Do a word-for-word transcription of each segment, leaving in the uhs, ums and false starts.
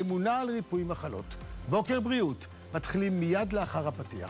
אמונה על ריפוי מחלות. בוקר בריאות, מתחילים מיד לאחר הפתיח.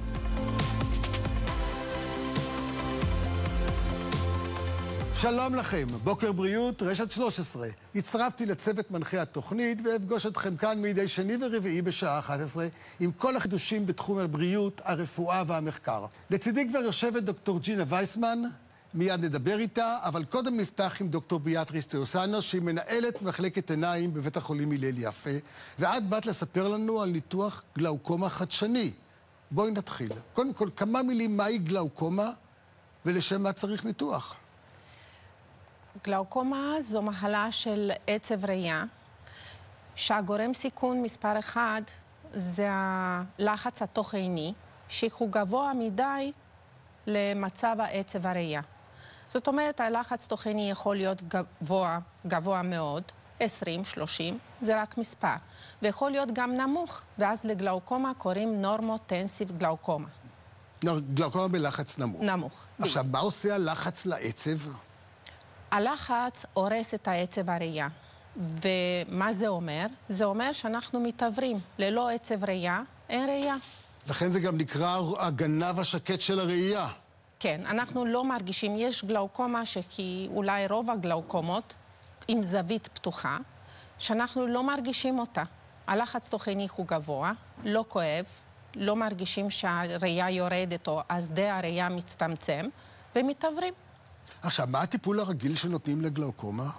שלום לכם, בוקר בריאות, רשת שלוש עשרה. הצטרפתי לצוות מנחי התוכנית ואפגוש אתכם כאן מדי שני ורביעי בשעה אחת עשרה עם כל החידושים בתחום הבריאות, הרפואה והמחקר. לצידי כבר יושבת דוקטור ג'ינה וייסמן, מיד נדבר איתה, אבל קודם נפתח עם דוקטור ביאטריס תיאוסנו, שהיא מנהלת מחלקת עיניים בבית החולים הלל יפה, ואת באת לספר לנו על ניתוח גלאוקומה חדשני. בואי נתחיל. קודם כל, כמה מילים מהי גלאוקומה ולשם מה צריך ניתוח? גלאוקומה זו מחלה של עצב ראייה, שהגורם סיכון מספר אחד זה הלחץ התוך-עיני, שהוא גבוה מדי למצב העצב הראייה. זאת אומרת, הלחץ תוך-עיני יכול להיות גבוה, גבוה מאוד, עשרים, שלושים, זה רק מספר, ויכול להיות גם נמוך, ואז לגלאוקומה קוראים נורמוטנסיב גלאוקומה. גלאוקומה בלחץ נמוך. נמוך. עכשיו, מה עושה הלחץ לעצב? הלחץ הורס את העצב הראייה. ומה זה אומר? זה אומר שאנחנו מתעברים. ללא עצב ראייה, אין ראייה. לכן זה גם נקרא הגנב השקט של הראייה. כן, אנחנו לא מרגישים. יש גלאוקומה שהיא אולי רוב הגלאוקומות עם זווית פתוחה, שאנחנו לא מרגישים אותה. הלחץ תוך-עיני הוא גבוה, לא כואב, לא מרגישים שהראייה יורדת או השדה הראייה מצטמצם, ומתעברים. עכשיו, מה הטיפול הרגיל שנותנים לגלאוקומה?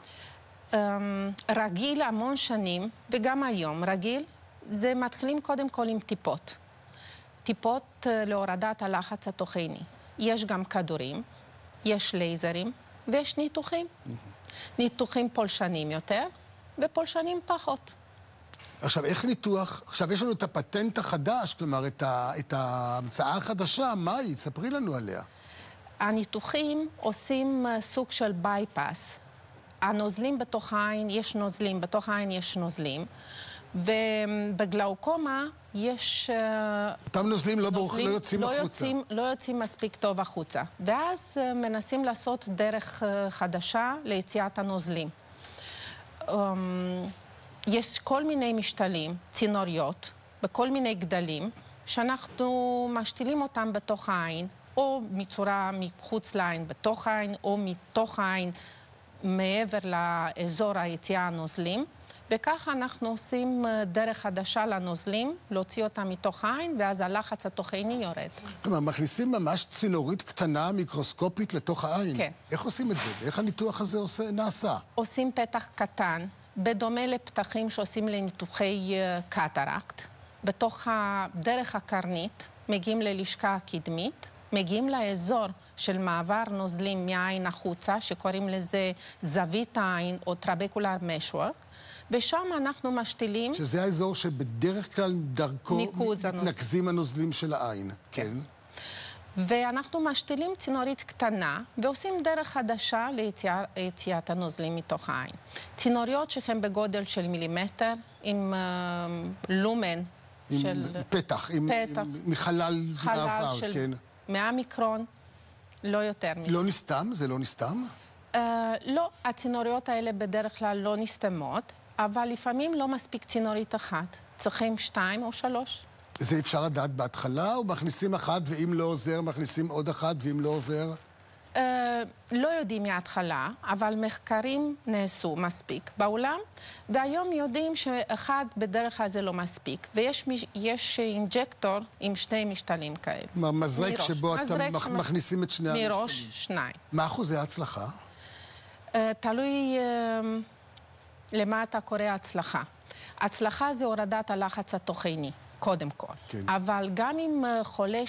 רגיל המון שנים, וגם היום רגיל, זה מתחילים קודם כל עם טיפות. טיפות להורדת הלחץ התוך-עיני. יש גם כדורים, יש לייזרים, ויש ניתוחים. ניתוחים פולשנים יותר, ופולשנים פחות. עכשיו, איך ניתוח? עכשיו, יש לנו את הפטנט החדש, כלומר, את, ה, את ההמצאה החדשה, מה היא? תספרי לנו עליה. הניתוחים עושים סוג של בייפס. הנוזלים בתוך העין, יש נוזלים, בתוך העין יש נוזלים, ובגלאוקומה יש... אותם נוזלים לא, נוזלים לא יוצאים לא החוצה. יוצאים, לא יוצאים מספיק טוב החוצה. ואז מנסים לעשות דרך חדשה ליציאת הנוזלים. יש כל מיני משתלים, צינוריות, בכל מיני גדלים, שאנחנו משתילים אותם בתוך העין, או מצורה מחוץ לעין בתוך העין, או מתוך העין מעבר לאזור היציאה הנוזלים. וככה אנחנו עושים דרך חדשה לנוזלים, להוציא אותם מתוך העין, ואז הלחץ התוך-עיני יורד. כלומר, מכניסים ממש צינורית קטנה, מיקרוסקופית, לתוך העין. כן. איך עושים את זה? איך הניתוח הזה עושה, נעשה? עושים פתח קטן, בדומה לפתחים שעושים לניתוחי קטרקט. בתוך דרך הקרנית מגיעים ללשכה הקדמית, מגיעים לאזור של מעבר נוזלים מהעין החוצה, שקוראים לזה זווית העין או טרבקולר משוורק, ושם אנחנו משתילים... שזה האזור שבדרך כלל דרכו מתנקזים הנוזלים של העין. כן. כן. ואנחנו משתילים צינורית קטנה, ועושים דרך חדשה ליציאת הנוזלים מתוך העין. צינוריות שהן בגודל של מילימטר, עם uh, לומן עם של... פתח, עם, פתח. עם, מחלל מעבר, של כן. מאה מיקרון, לא יותר מזה. לא נסתם? זה לא נסתם? Uh, לא, הצינוריות האלה בדרך כלל לא נסתמות, אבל לפעמים לא מספיק צינורית אחת. צריכים שתיים או שלוש. זה אפשר לדעת בהתחלה, או מכניסים אחת, ואם לא עוזר, מכניסים עוד אחת, ואם לא עוזר? Uh, לא יודעים מההתחלה, אבל מחקרים נעשו מספיק בעולם, והיום יודעים שאחד בדרך כלל זה לא מספיק. ויש יש אינג'קטור עם שני משתלים כאלה. מזרק מראש. שבו מזרק אתם שמח... מכניסים את שני המשתלים. מראש שניים. מה אחוזי ההצלחה? Uh, תלוי uh, למה אתה קורא הצלחה. הצלחה זה הורדת הלחץ התוך-עיני. קודם כל. כן. אבל גם אם חולה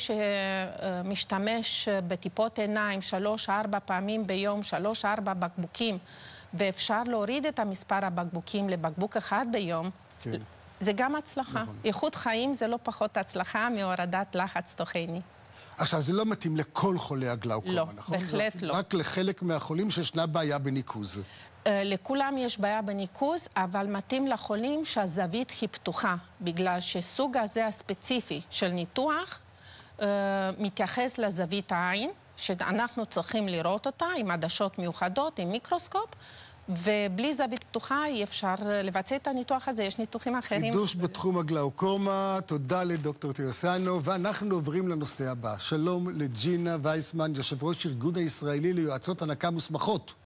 שמשתמש בטיפות עיניים שלוש, ארבע פעמים ביום, שלוש, ארבע בקבוקים, ואפשר להוריד את המספר הבקבוקים לבקבוק אחד ביום, כן. זה גם הצלחה. נכון. איכות חיים זה לא פחות הצלחה מהורדת לחץ תוך-עיני. עכשיו, זה לא מתאים לכל חולי הגלאוקומה, לא, נכון? בהחלט לא. רק לחלק מהחולים שישנה בעיה בניקוז. לכולם יש בעיה בניקוז, אבל מתאים לחולים שהזווית היא פתוחה, בגלל שסוג הזה הספציפי של ניתוח מתייחס לזווית העין, שאנחנו צריכים לראות אותה עם עדשות מיוחדות, עם מיקרוסקופ, ובלי זווית פתוחה אי אפשר לבצע את הניתוח הזה, יש ניתוחים אחרים. חידוש בתחום הגלאוקומה, תודה לדוקטור תיוסנו, ואנחנו עוברים לנושא הבא. שלום לג'ינה וייסמן, יושב ראש ארגון הישראלי ליועצות הנקה מוסמכות.